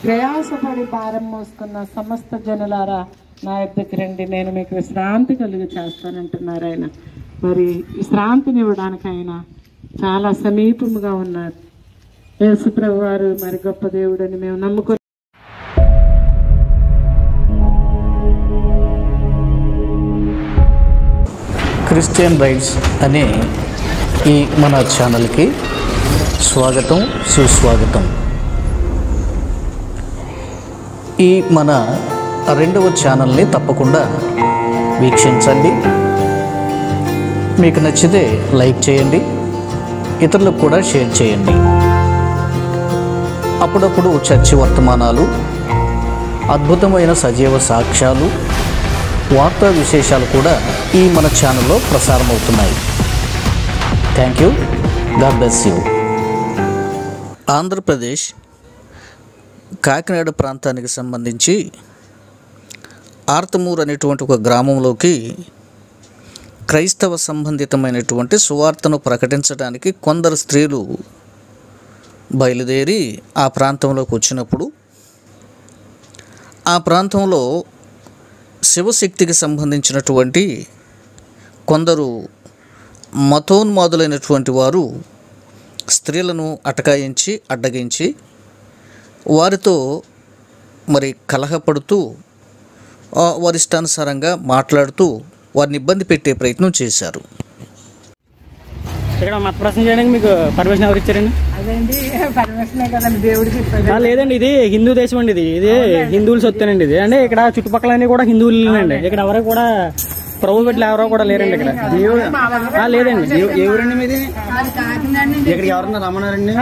ప్రయాసపడి భారం మోసుకున్న సమస్త జనులారా నా యొద్దకు రండి, నేను మీకు విశ్రాంతి కలుగు చేస్తానంటున్నారు ఆయన. మరి విశ్రాంతిని ఇవ్వడానికి ఆయన చాలా సమీపముగా ఉన్నారు. యేసు ప్రభు వారు మరి గొప్ప దేవుడని మేము నమ్ముకుని క్రిస్టియన్ రైట్స్ అనే ఈ మన ఛానల్కి స్వాగతం, సుస్వాగతం. ఈ మన రెండవ ఛానల్ని తప్పకుండా వీక్షించండి. మీకు నచ్చితే లైక్ చేయండి, ఇతరులకు కూడా షేర్ చేయండి. అప్పుడప్పుడు చర్చి వర్తమానాలు, అద్భుతమైన సజీవ సాక్ష్యాలు, వార్తా విశేషాలు కూడా ఈ మన ఛానల్లో ప్రసారం అవుతున్నాయి. Thank you. God bless you. Andhra Pradesh Kakinada ప్రాంతానికి సంబంధించి ఆర్తమూరు అనేటువంటి ఒక గ్రామంలోకి క్రైస్తవ సంబంధితమైనటువంటి సువార్తను ప్రకటించడానికి కొందరు స్త్రీలు బయలుదేరి ఆ ప్రాంతంలోకి వచ్చినప్పుడు ఆ ప్రాంతంలో శివశక్తికి సంబంధించినటువంటి కొందరు మతోన్మాదులైనటువంటి వారు స్త్రీలను అటకాయించి అడ్డగించి వారితో మరి కలహపడుతూ వారి ఇష్టానుసారంగా మాట్లాడుతూ వారిని ఇబ్బంది పెట్టే ప్రయత్నం చేశారు. ఇక్కడ మత ప్రశ్న చేయడానికి మీకు పర్మిషన్ ఎవరు ఇచ్చారండి? అదండి పర్మిషనే కదండి, దేవుడికి. లేదండి, ఇది హిందూ దేశం అండి. ఇది హిందువులు సొత్తేనండి. ఇది అంటే ఇక్కడ చుట్టుపక్కల కూడా హిందువులేనండి. ఇక్కడ ఎవరు కూడా ప్రభు బిడ్డలు ఎవరో కూడా లేరండి ఇక్కడ. లేదండి. ఎవరండి మీది? ఇక్కడ ఎవరన్నా రమ్మన్నారండి?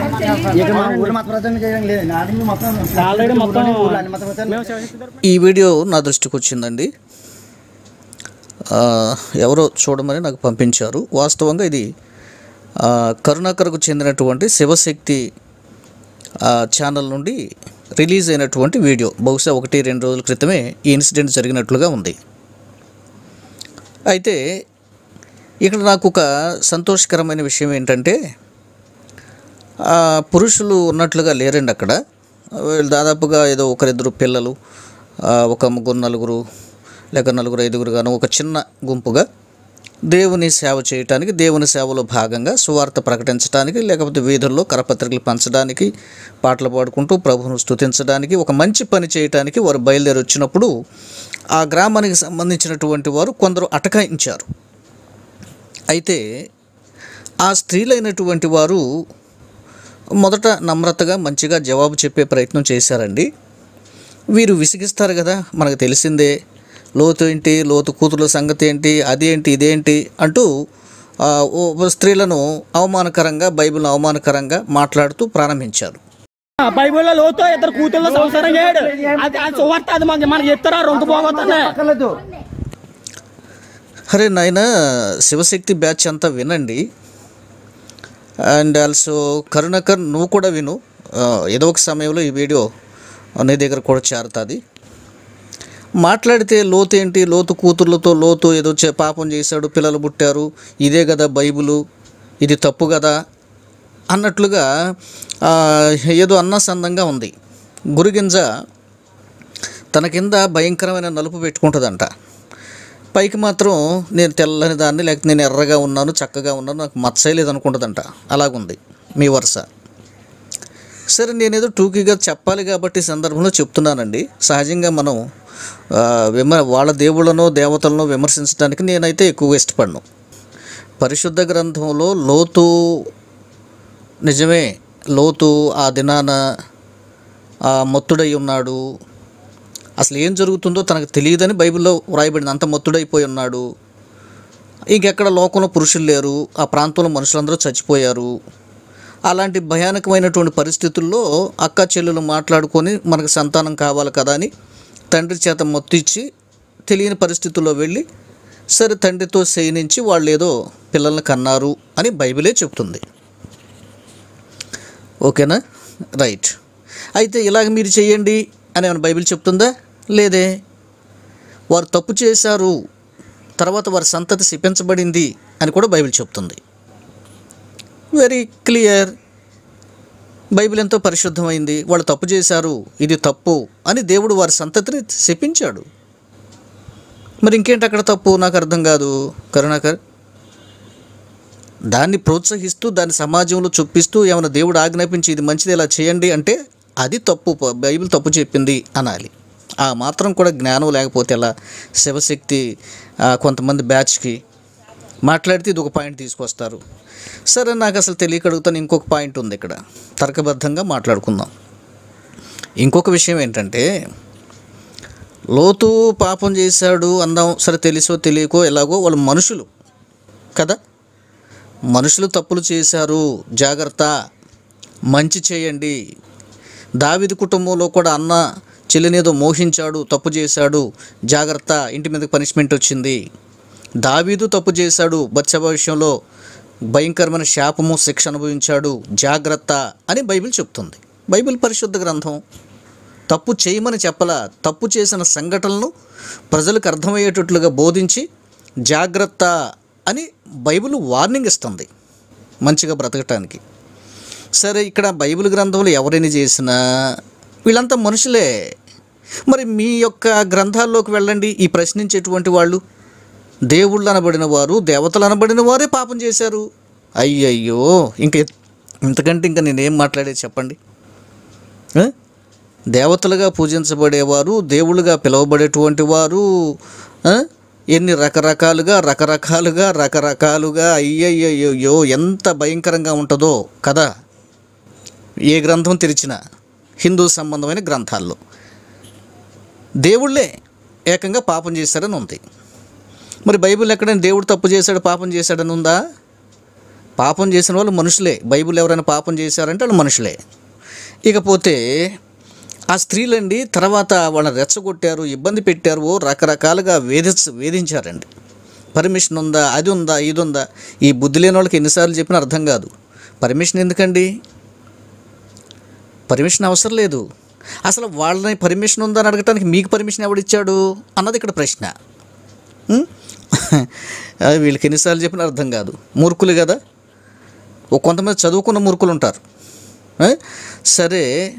ఆల్రెడీ మొత్తం ఈ వీడియో నా దృష్టికి వచ్చిందండి. ఎవరో చూడమని నాకు పంపించారు. వాస్తవంగా ఇది కరుణాకర్కు చెందినటువంటి శివశక్తి ఛానల్ నుండి రిలీజ్ అయినటువంటి వీడియో. బహుశా 1-2 రోజుల క్రితమే ఈ ఇన్సిడెంట్ జరిగినట్లుగా ఉంది. అయితే ఇక్కడ నాకు ఒక సంతోషకరమైన విషయం ఏంటంటే పురుషులు ఉన్నట్లుగా లేరండి అక్కడ. దాదాపుగా ఏదో 1-2 పిల్లలు, ఒక 3-4 లేక 4-5 గాను ఒక చిన్న గుంపుగా దేవుని సేవ చేయటానికి, దేవుని సేవలో భాగంగా సువార్త ప్రకటించడానికి, లేకపోతే వీధుల్లో కరపత్రికలు పంచడానికి, పాటలు పాడుకుంటూ ప్రభువును స్తుతించడానికి, ఒక మంచి పని చేయటానికి వారు బయలుదేరి వచ్చినప్పుడు ఆ గ్రామానికి సంబంధించినటువంటి వారు కొందరు అటకాయించారు. అయితే ఆ స్త్రీలైనటువంటి వారు మొదట నమ్రతగా మంచిగా జవాబు చెప్పే ప్రయత్నం చేశారండి. వీరు విసిగిస్తారు కదా, మనకు తెలిసిందే, లోతు ఏంటి, లోతు కూతుర్ల సంగతి ఏంటి, అదేంటి ఇదేంటి అంటూ స్త్రీలను అవమానకరంగా, బైబిల్ను అవమానకరంగా మాట్లాడుతూ ప్రారంభించారు. బైబిల్లో లోతు 2 కూతుర్ల సంసారం చేయడు. అది మనకి చెప్తారా? రొంత పోగొట్టలేదు. అరే నాయన, శివశక్తి బ్యాచ్ అంతా వినండి. అండ్ ఆల్సో కరుణాకర్, నువ్వు కూడా విను. ఏదో ఒక సమయంలో ఈ వీడియో నీ దగ్గర కూడా చేరుతుంది. మాట్లాడితే లోతు ఏంటి, లోతు కూతుర్లతో, లోతు ఏదో పాపం చేశాడు, పిల్లలు పుట్టారు, ఇదే కదా బైబిలు, ఇది తప్పు కదా అన్నట్లుగా ఏదో అన్నసందంగా ఉంది. గురిగింజ తన కింద భయంకరమైన నలుపు పెట్టుకుంటుందంట. పైకి మాత్రం నేను తెల్లని దాన్ని, లేకపోతే నేను ఎర్రగా ఉన్నాను, చక్కగా ఉన్నాను, నాకు మచ్చలేదు అనుకుంటుందంట. అలాగుంది మీ వరుస. సరే, నేనేదో టూకీగా చెప్పాలి కాబట్టి ఈ సందర్భంలో చెప్తున్నానండి. సహజంగా మనం వాళ్ళ దేవుళ్ళనో దేవతలను విమర్శించడానికి నేనైతే ఎక్కువగా ఇష్టపడను. పరిశుద్ధ గ్రంథంలో లోతు నిజమే, లోతు ఆ దినాన మత్తుడై ఉన్నాడు, అసలు ఏం జరుగుతుందో తనకు తెలియదని బైబిల్లో వ్రాయబడింది. అంత మత్తుడైపోయి ఉన్నాడు. ఇంకెక్కడ లోకంలో పురుషులు లేరు, ఆ ప్రాంతంలో మనుషులందరూ చచ్చిపోయారు. అలాంటి భయానకమైనటువంటి పరిస్థితుల్లో అక్క చెల్లెలు మాట్లాడుకొని మనకు సంతానం కావాలి కదా అని తండ్రి చేత మొత్తిచ్చి తెలియని పరిస్థితుల్లో వెళ్ళి సరే తండ్రితో శయనించి వాళ్ళు ఏదో పిల్లల్ని కన్నారు అని బైబిలే చెప్తుంది. ఓకేనా? రైట్. అయితే ఇలాగ మీరు చేయండి అని ఏమైనా బైబిల్ చెప్తుందా? లేదే. వారు తప్పు చేశారు, తర్వాత వారి సంతతి శపించబడింది అని కూడా బైబిల్ చెప్తుంది. Very clear. బైబిల్ ఎంతో పరిశుద్ధమైంది, వాళ్ళు తప్పు చేశారు, ఇది తప్పు అని దేవుడు వారి సంతతిని శపించాడు. మరి ఇంకేంటి అక్కడ తప్పు? నాకు అర్థం కాదు కరుణాకర్. దాన్ని ప్రోత్సహిస్తూ దాన్ని సమాజంలో చొప్పిస్తూ ఏమైనా దేవుడు ఆజ్ఞాపించి ఇది మంచిది ఇలా చేయండి అంటే అది తప్పు, బైబిల్ తప్పు చెప్పింది అనాలి. ఆ మాత్రం కూడా జ్ఞానం లేకపోతే ఎలా? శివశక్తి కొంతమంది బ్యాచ్కి మాట్లాడితే ఇది ఒక పాయింట్ తీసుకొస్తారు. సరే, నాకు అసలు తెలియక అడుగుతాను. ఇంకొక పాయింట్ ఉంది ఇక్కడ, తర్కబద్ధంగా మాట్లాడుకుందాం. ఇంకొక విషయం ఏంటంటే, లోతు పాపం చేశాడు అందాం, సరే తెలుసో తెలియకో ఎలాగో వాళ్ళు మనుషులు కదా, మనుషులు తప్పులు చేశారు, జాగ్రత్త, మంచి చేయండి. దావీదు కుటుంబంలో కూడా అన్న చెల్లినేదో మోహించాడు, తప్పు చేశాడు, జాగ్రత్త, ఇంటి మీదకి పనిష్మెంట్ వచ్చింది. దావీదు తప్పు చేశాడు, బత్షెబ విషయంలో భయంకరమైన శాపము, శిక్ష అనుభవించాడు, జాగ్రత్త అని బైబిల్ చెప్తుంది. బైబిల్ పరిశుద్ధ గ్రంథం. తప్పు చేయమని చెప్పలా, తప్పు చేసిన సంఘటనలను ప్రజలకు అర్థమయ్యేటట్లుగా బోధించి జాగ్రత్త అని బైబిల్ వార్నింగ్ ఇస్తుంది మంచిగా బ్రతకటానికి. సరే, ఇక్కడ బైబిల్ గ్రంథంలో ఎవరైనా చేసినా వీళ్ళంతా మనుషులే. మరి మీ యొక్క గ్రంథాల్లోకి వెళ్ళండి, ఈ ప్రశ్నించేటువంటి వాళ్ళు దేవుళ్ళు అనబడిన వారు, దేవతలు అనబడిన వారే పాపం చేశారు. అయ్యయ్యో, ఇంతకంటే ఇంకా నేనేం మాట్లాడేది చెప్పండి? దేవతలుగా పూజించబడేవారు, దేవుళ్ళుగా పిలువబడేటువంటి వారు ఎన్ని రకరకాలుగా అయ్యయ్యో ఎంత భయంకరంగా ఉంటుందో కదా. ఏ గ్రంథం తెరిచినా హిందూ సంబంధమైన గ్రంథాల్లో దేవుళ్ళే ఏకంగా పాపం చేశారని ఉంది. మరి బైబిల్ ఎక్కడైనా దేవుడు తప్పు చేశాడు, పాపం చేశాడని ఉందా? పాపం చేసిన వాళ్ళు మనుషులే. బైబిల్ ఎవరైనా పాపం చేశారంటే వాళ్ళు మనుషులే. ఇకపోతే ఆ స్త్రీలండి తర్వాత వాళ్ళని రెచ్చగొట్టారు, ఇబ్బంది పెట్టారు, రకరకాలుగా వేధించారండి. పర్మిషన్ ఉందా, అది ఉందా, ఇది ఉందా? ఈ బుద్ధి లేని వాళ్ళకి ఎన్నిసార్లు చెప్పినా అర్థం కాదు. పర్మిషన్ ఎందుకండి? పర్మిషన్ అవసరం లేదు. అసలు వాళ్ళని పర్మిషన్ ఉందని అడగటానికి మీకు పర్మిషన్ ఎవడిచ్చాడు అన్నది ఇక్కడ ప్రశ్న. వీళ్ళకి ఎన్నిసార్లు చెప్పినా అర్థం కాదు. మూర్ఖులు కదా, కొంతమంది చదువుకున్న మూర్ఖులు ఉంటారు. సరే,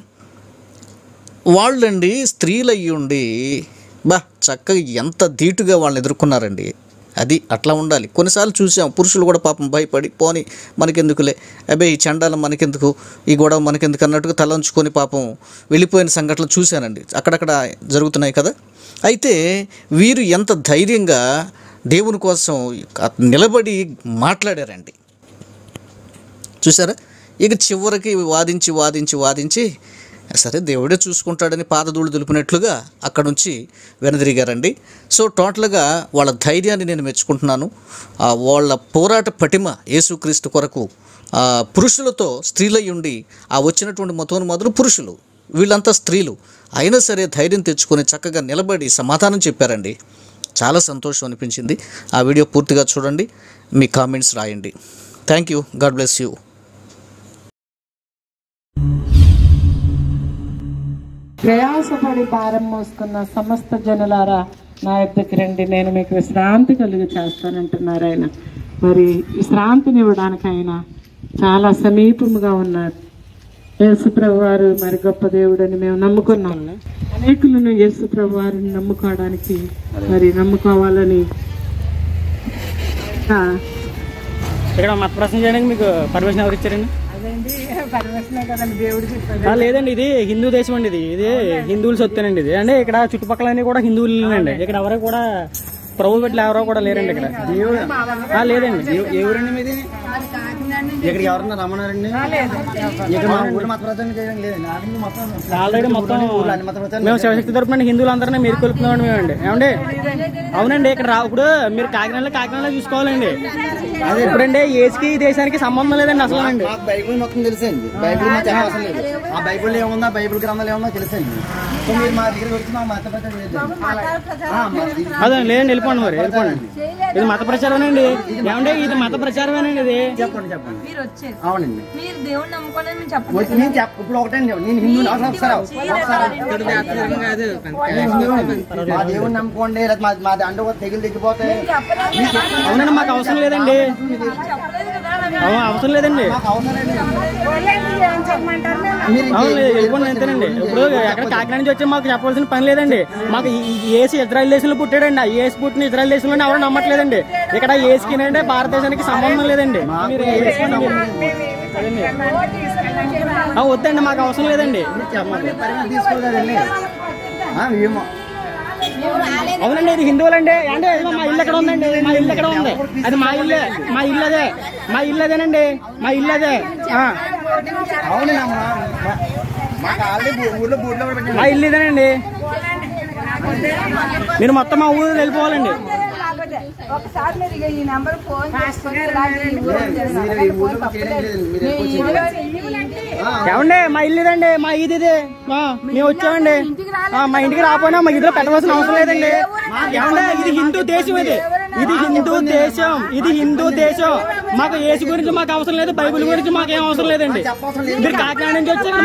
వాళ్ళండి స్త్రీలు అయ్యుండి చక్కగా ఎంత ధీటుగా వాళ్ళని ఎదుర్కొన్నారండి. అది అట్లా ఉండాలి. కొన్నిసార్లు చూసాం పురుషులు కూడా పాపం భయపడి పోని మనకెందుకులే, అబ్బే ఈ చండాలం మనకెందుకు, ఈ గొడవ మనకెందుకు అన్నట్టుగా తలంచుకొని పాపం వెళ్ళిపోయిన సంఘటనలు చూశానండి. అక్కడక్కడ జరుగుతున్నాయి కదా. అయితే వీరు ఎంత ధైర్యంగా దేవుని కోసం నిలబడి మాట్లాడారండి, చూసారా? ఇక చివరికి వాదించి సరే దేవుడే చూసుకుంటాడని పాదధూళి దులిపినట్లుగా అక్కడ నుంచి వెనుదిరిగారండి. సో టోటల్గా వాళ్ళ ధైర్యాన్ని నేను మెచ్చుకుంటున్నాను. వాళ్ళ పోరాట పటిమ యేసుక్రీస్తు కొరకు పురుషులతో స్త్రీలై ఉండి వచ్చినటువంటి మతోన్మాదులు పురుషులు, వీళ్ళంతా స్త్రీలు అయినా సరే ధైర్యం తెచ్చుకొని చక్కగా నిలబడి సమాధానం చెప్పారండి. చాలా సంతోషం అనిపించింది. ఆ వీడియో పూర్తిగా చూడండి, మీ కామెంట్స్ రాయండి. Thank you. God bless you. ప్రయాసపడి భారం మోసుకున్న సమస్త జనులారా నా యొద్దకు రండి, నేను మీకు విశ్రాంతి కలుగు చేస్తానంటున్నారు ఆయన. మరి విశ్రాంతిని ఇవ్వడానికి ఆయన చాలా సమీపముగా ఉన్నారు. యేసుప్రభు వారు మరి గొప్ప దేవుడని మేము నమ్ముకున్నాం. అనేకులను యేసుప్రభు వారిని నమ్ముకోవడానికి మరి నమ్ముకోవాలని ఇక్కడ మత ప్రశ్న చేయడానికి మీకు పర్మిషన్ ఎవరు ఇచ్చారండి? లేదండి, ఇది హిందూ దేశం అండి. ఇది హిందువులు సొత్తేనండి. ఇది అంటే ఇక్కడ చుట్టుపక్కల కూడా హిందువులేనండి. ఇక్కడ ఎవరు కూడా ప్రభు పెట్టి ఎవరో కూడా లేరండి ఇక్కడ. లేదండి. ఎవరండి మీది? ఇక్కడికి ఎవరన్నా రమ్మన్నారండి? ఆల్రెడీ మొత్తం మేము శివశక్తి తరపున హిందువులందరినీ మీరు కొలుపుతున్నాం మేమండి. ఏమండి? అవునండి. ఇక్కడ ఇప్పుడు మీరు కాకినాడలో చూసుకోవాలండి. అది ఇప్పుడంటే ఏజ్కి దేశానికి సంబంధం లేదండి అసలు అండి. బైబుల్ మొత్తం తెలుసండి. బైబుల్ అవసరం లేదు. ఆ బైబుల్ ఏముందా, బైబుల్ గ్రంథాలు ఏముందా తెలుసండి. మీరు మా దగ్గర వచ్చి మా మత ప్రచారం అదే లేదండి. వెళ్ళిపోండి మరి, వెళ్ళిపోండి. ఇది మత ప్రచారమేనండి. ఏమంటే ఇది మత ప్రచారమేనండి. ఇది చెప్పండి. అవునండి. ఇప్పుడు ఒకటండి, నేను హిందూ మా దేవుని నమ్ముకోండి, మా అండ తెగులు తెగిపోతే. అవునండి, మాకు అవసరం లేదండి. అవసరం లేదండి. మాకు అవసరం లేదు. వెళ్ళిపోండి అంతేనండి. ఇప్పుడు ఎక్కడ కాకినాడ నుంచి వచ్చి మాకు చెప్పవలసిన పని లేదండి. మాకు ఏసు ఇజ్రాయెల్ దేశంలో పుట్టాడండి. ఆ ఏసు పుట్టిన ఇజ్రాయెల్ దేశంలో ఎవరు నమ్మట్లేదండి. ఇక్కడ ఏసుకి అంటే భారతదేశానికి సంబంధం లేదండి. వద్దండి, మాకు అవసరం లేదండి. అవునండి, ఇది హిందువులండి. అంటే మా ఇల్లు ఎక్కడ ఉందండి? మా ఇల్లు ఎక్కడ ఉంది? అది మా ఇల్లే. మా ఇల్లు అదే. మా ఇల్లు అదేనండి. మా ఇల్లు అదే. మా ఇల్లు ఇదేనండి. మీరు మొత్తం మా ఊరు వెళ్ళిపోవాలండి. ఏమండి, మా ఇల్లు ఇదండి. మా ఇది మేము వచ్చామండి. మా ఇంటికి రాకపోయినా మా ఇంట్లో పెట్టవలసిన అవసరం లేదండి. ఏమంటే ఇది హిందూ దేశం. ఇది హిందూ దేశం. ఇది హిందూ దేశం. మాకు యేసు గురించి మాకు అవసరం లేదు. బైబిల్ గురించి మాకేం అవసరం లేదండి. మీరు కాకినాడ నుంచి వచ్చారు.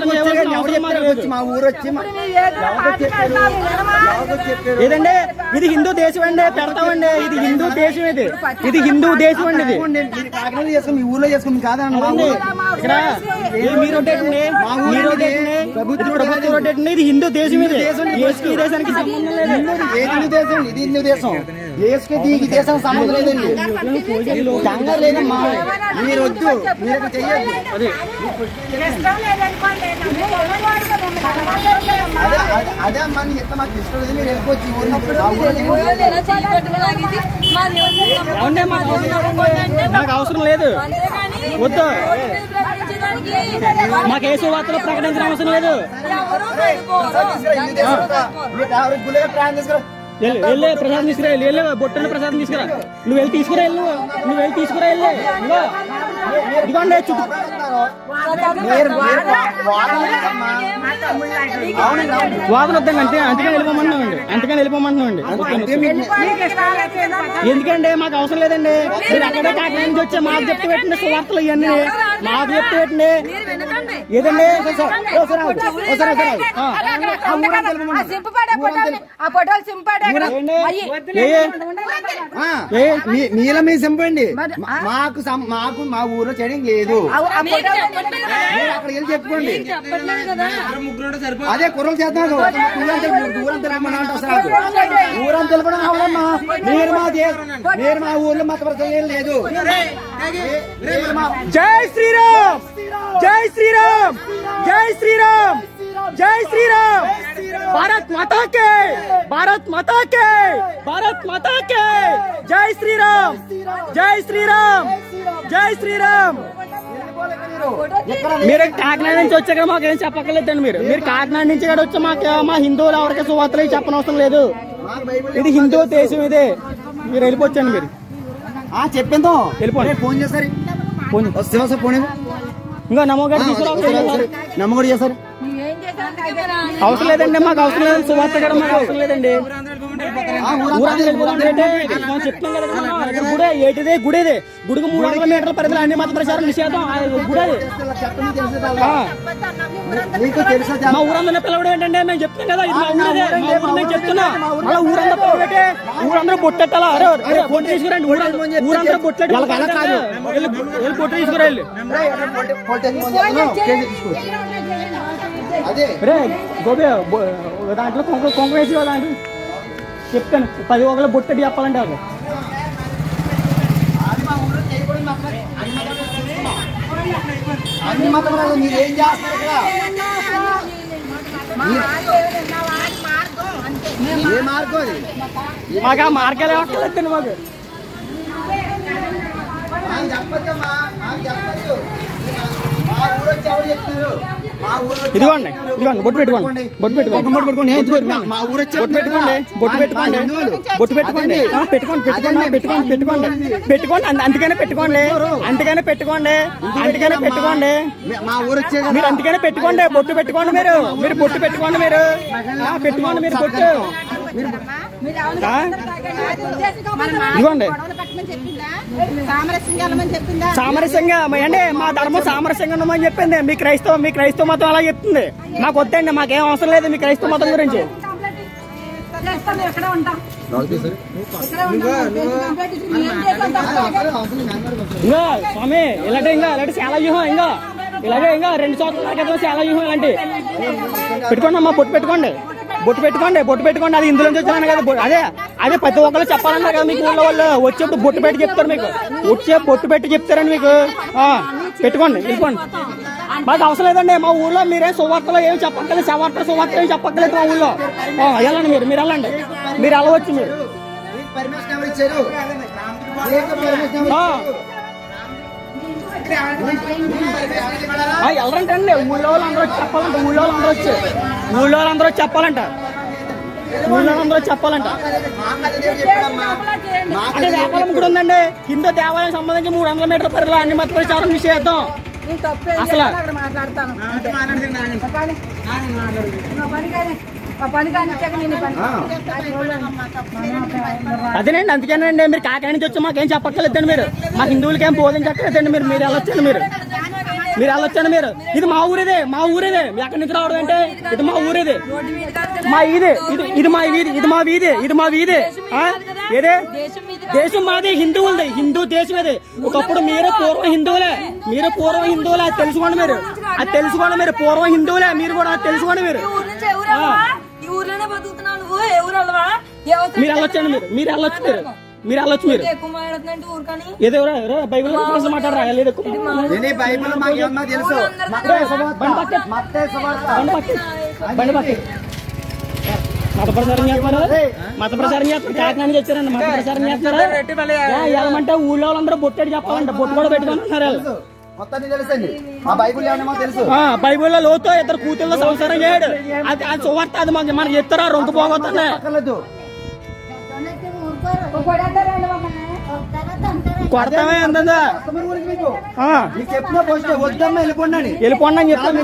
ఏదండి, ఇది హిందూ దేశం అండి. పెడతామండి. ఇది హిందూ దేశం. ఇది హిందూ దేశం అండి. ఇది మీ ఊర్లో చేసుకుని కాదండి. ఇక్కడ మీరు ప్రభుత్వం రొట్టేటండి. ఇది హిందూ దేశం. ఇది యేసుకి ఈ దేశానికి సంబంధం లేదు. హిందూ దేశం. ఇది హిందూ దేశం. యేసుకి ఈ దేశం సంబంధం లేదండి. కంగారు లేదమ్మా. మీరు వద్దు, మీరు చెయ్యొద్దు. అదే అమ్మా, ఎంత మాకు ఇష్టం లేదు. మీరు వెళ్ళిపోవచ్చు. మాకు అవసరం లేదు. వద్దు, మాకు ఏ సువార్తలు ప్రకటించిన అవసరం లేదు. వెళ్ళే ప్రసాదం తీసుకురా. వెళ్ళే బొట్టని ప్రసాదం తీసుకురా. నువ్వు వెళ్ళి తీసుకురా. నువ్వు వెళ్ళి తీసుకురా. ఇదిగోండి వాదన వద్దండి. అంతకని వెళ్ళిపోమంటున్నామండి. ఎందుకండి, మాకు అవసరం లేదండి. మీరు అక్కడే కాకినాడ నుంచి వచ్చే మాకు చెప్తూ పెట్టండి. సువార్తలు ఇవన్నీ మాకు చెప్తూ పెట్టండి. ఏదండి, మీల మీద సింపండి. మాకు మా ఊర్లో చేయడం లేదు. అక్కడ వెళ్ళి చెప్పుకోండి. అదే కుర్రలు చేస్తున్నారు. ఊరం తెలుపమన్నా ఊరం తెలుపడం అవడమ్మా. మీరు మా ఊర్లో మతపరచడం లేదు. జై శ్రీరామ్. జై శ్రీరామ్. జై శ్రీరామ్. జై శ్రీరామ్. భారత్ మాతా కే. భారత్ మాతా కే. భారత్ మాతా కే. జై శ్రీరామ్. జై శ్రీరామ్. జై శ్రీరామ్. మీరు కాకినాడ నుంచి వచ్చాక మాకేం చెప్పక్కర్లేదండి. మీరు కాకినాడ నుంచి ఇక్కడ వచ్చి మా హిందువులు ఎవరికి సువార్తలు చెప్పనవసరం లేదు. ఇది హిందూ దేశం. ఇదే మీరు వెళ్ళిపోవచ్చండి. మీరు చెప్పిందో వెళ్ళిపోండి. ఫోన్ చేస్తారు. ఫోన్ ఇంకా నమ్మగారు తీసుకురావాలి. నమ్మకూడదు చేస్తారు. అవసరం లేదండి. మాకు అవసరం లేదు. సువార్త కూడా మాకు అవసరం లేదండి. చెప్తాం కదా, గుడే ఏటిదే గుడేదే. గుడికి 300 మీటర్ల పరిధిలో అన్ని మత ప్రచారం నిషేధం. గుడేది మా ఊరందరూ పిలవడం ఏంటంటే మేము చెప్తాం కదా. ఇది మా ఊరేదే. మా ఊరు నేను చెప్తున్నా. అలా ఊరందరూ పిలవబెట్టే ఊరందరూ బొట్టెట్టాలా. అరే బొట్టు తీసుకురండి. ఊరందరూ బొట్టెట్టు వెళ్ళి బొట్టు తీసుకురండి. రే గోబే దాంట్లో కొంక వేసి దాంట్లో చెప్తాను. 10 ఒకళ్ళు బొట్టెట్టు చెప్పాలంటే వాళ్ళు అన్ని మతములు మీరేం చేస్తారు ఇక్కడ? ఏ మార్గం అది? మాకు ఆ మార్గాలు ఏమక్కర్లేదండి. మాకు చెప్పద్దమ్మా, చెప్పచ్చు. మా ఊరు వచ్చి ఎవరు చెప్తున్నారు? ఇదిగోండి బొట్టు పెట్టుకోండి. బొట్టు పెట్టుకోండి. మా ఊరు వచ్చి బొట్టు పెట్టుకోండి. బొట్టు పెట్టుకోండి. బొట్టు పెట్టుకోండి. పెట్టుకోండి. అందుకనే పెట్టుకోండి. అందుకనే పెట్టుకోండి. మా ఊరు వచ్చే మీరు అందుకనే పెట్టుకోండి. బొట్టు పెట్టుకోండి. మీరు బొట్టు పెట్టుకోండి. మీరు పెట్టుకోండి. మీరు బొట్టు ఇదిగోండి. సామరస్యంగా అంటే మా ధర్మం సామరస్యంగా ఉండమని చెప్పింది. మీ క్రైస్తవ మతం అలా చెప్తుంది. మాకు వద్దండి. మాకేం అవసరం లేదు మీ క్రైస్తవ మతం గురించి. ఇంకా స్వామి ఇలాంటి చాలా వ్యూహం. ఇంకా ఇలాగే ఇంకా 2 సంవత్సరాల క్రితం చాలా వ్యూహం ఇలాంటి పెట్టుకోండి అమ్మా, బొట్టు పెట్టుకోండి, బొట్టు పెట్టుకోండి, బొట్టు పెట్టుకోండి. అది ఇందులో నుంచి వచ్చాను కదా. అదే ప్రతి ఒక్కరు చెప్పాలన్నారు కదా మీకు. ఊళ్ళో వాళ్ళు వచ్చేప్పుడు బొట్టు పెట్టి చెప్తారు మీకు, వచ్చే బొట్టు పెట్టి చెప్తారండి మీకు. పెట్టుకోండి, వెళ్ళిపోండి. మాకు అవసరం లేదండి. మా ఊళ్ళో మీరేం సువార్తలో ఏమి చెప్పక్కలేదు, సువార్త ఏమి చెప్పక్కలేదు మా ఊళ్ళో. వెళ్ళండి, మీరు వెళ్ళండి, మీరు వెళ్ళవచ్చు. మీరు ఎవరంటే అండి ఊళ్ళో వాళ్ళందరూ వచ్చి చెప్పాలంట, ఊళ్ళో వాళ్ళందరూ వచ్చి చెప్పాలంట, అంటే వ్యాపారం కూడా ఉందండి. హిందూ దేవాలయం సంబంధించి 300 మీటర్ల పరిధిలో అన్ని మత ప్రచారం నిషేధం. అసలు అదేనండి, అందుకేనండి మీరు కాకినాడ నుంచి వచ్చి మాకేం చెప్పక్కర్లేదండి. మీరు మా హిందువులకి ఏం బోధించక్కర్లేదండి. మీరు వెళ్ళొచ్చండి, మీరు వెళ్ళొచ్చండి. మీరు ఇది మా ఊరిదే, ఎక్కడి నుంచి రావడం అంటే ఇది మా ఊరిదే, మా ఇది మా వీధి, ఇది మా వీధి. ఏదే దేశం మాది, హిందువులది, హిందూ దేశం ఇది. ఒకప్పుడు మీరు పూర్వం హిందువులే, అది తెలుసుకోండి. అది తెలుసుకోండి. మీరు పూర్వం హిందువులే, మీరు కూడా అది తెలుసుకోండి. మీరు వెళ్ళొచ్చండి, మీరు వెళ్ళొచ్చు. ఏదో బైబిల్ మాట్లాడరా? లేదు మత ప్రచారం చేస్తారు, కాకినాడ నుంచి వచ్చారండి. మత ప్రచారం చేస్తారు. ఏమంటే ఊళ్ళో వాళ్ళందరూ బొట్టేటి చెప్పాలంట, బొట్టు కూడా పెట్టుకుంటున్నారు. బైబుల్లో లోతో 2 కూతుళ్ళ సంసారం చేయడు. అది సువార్త, అది మనకి చెప్తారా? రొంకు పోగొస్తున్నాయి. కొడతామే అందా వద్దమ్మా వెళ్ళిపోండి అని చెప్తాను.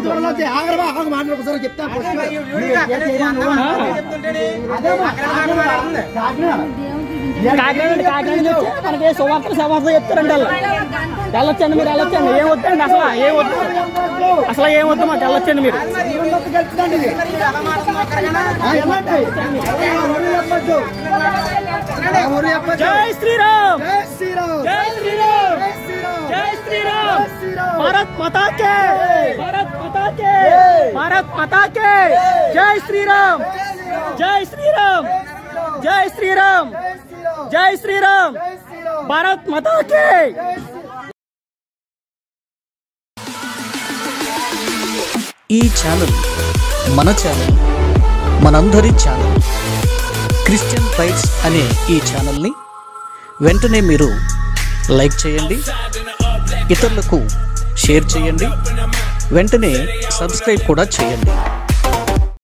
కాకినాడ మనకి సువార్త చెప్తారండి. వెళ్ళొచ్చండి, మీరు వెళ్ళొచ్చండి. ఏం వద్దండి, అసలు ఏం వద్దు మాకు. వెళ్ళొచ్చండి మీరు. జై శ్రీరామ్, జై శ్రీరామ్, జై శ్రీరామ్. భారత్ మాతా కే, భారత్ మాతా కే, భారత్ మాతా కే. జై శ్రీరామ్, జై శ్రీరామ్, జై శ్రీరామ్, జై శ్రీరామ్. భారత్ మాతా కే. ఈ ఛానల్ మన ఛానల్, మనందరి ఛానల్. క్రిస్టియన్ బైట్స్ అనే ఈ ఛానల్ని వెంటనే మీరు లైక్ చేయండి, ఇతరులకు షేర్ చేయండి, వెంటనే సబ్స్క్రైబ్ కూడా చేయండి.